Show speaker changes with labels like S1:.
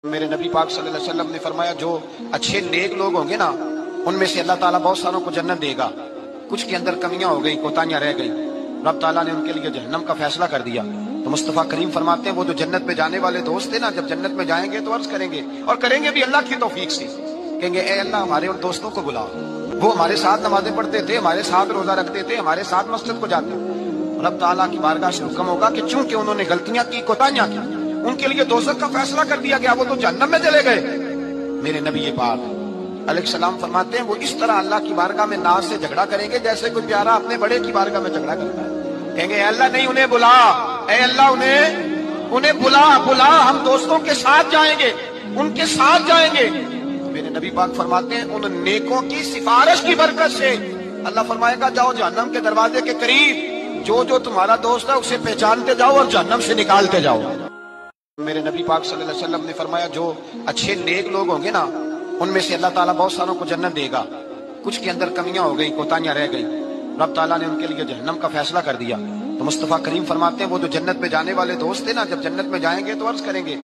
S1: میرے نبی پاک صلی اللہ علیہ وسلم نے فرمایا جو اچھے نیک لوگ ہوں گے نا ان میں سے اللہ تعالیٰ بہت ساروں کو جنت دے گا، کچھ کے اندر کمیاں ہو گئی، کوتاہیاں رہ گئی، رب تعالیٰ نے ان کے لیے جہنم کا فیصلہ کر دیا۔ تو مصطفیٰ کریم فرماتے ہیں وہ جو جنت میں جانے والے دوست تھے نا، جب جنت میں جائیں گے تو عرض کریں گے، اور کریں گے بھی اللہ کی توفیق سے، کہیں گے اے اللہ ہمارے ان دوستوں کو بلاؤ، وہ ہمارے ساتھ نمازیں پڑھتے تھے، ہمارے ساتھ روزہ رکھتے تھے، ہمارے ساتھ مسجد کو جاتے تھے۔ رب تعالیٰ کی بارگاہ سے حکم ہوگا کہ چونکہ انہوں نے غلطیاں کی، کوتاہیاں کی، ان کے لیے دوزخ کا فیصلہ کر دیا گیا، وہ تو جہنم میں چلے گئے۔ میرے نبی پاک علیہ السلام فرماتے ہیں وہ اس طرح اللہ کی بارگاہ میں ناز سے جھگڑا کریں گے جیسے کوئی پیارا اپنے بڑے کی بارگاہ میں جھگڑا کرتا ہے، کہیں گے اے اللہ نہیں انہیں بلا، اے اللہ انہیں بلا، ہم دوستوں کے ساتھ جائیں گے، ان کے ساتھ جائیں گے۔ میرے نبی پاک فرماتے ہیں ان نیکوں کی سفارش کی برکت سے اللہ فرمائے گا جاؤ جہنم کے دروازے کے قریب، جو تمہارا دوست ہے اسے پہچانتے جاؤ اور جہنم سے نکالتے جاؤ۔ میرے نبی پاک صلی اللہ علیہ وسلم نے فرمایا جو اچھے نیک لوگ ہوں گے نا ان میں سے اللہ تعالیٰ بہت ساروں کو جنت دے گا، کچھ کے اندر کمیاں ہو گئی، کوتاہیاں رہ گئی، رب تعالیٰ نے ان کے لیے جہنم کا فیصلہ کر دیا۔ تو مصطفیٰ کریم فرماتے ہیں وہ جو جنت میں جانے والے دوست تھے نا، جب جنت میں جائیں گے تو عرض کریں گے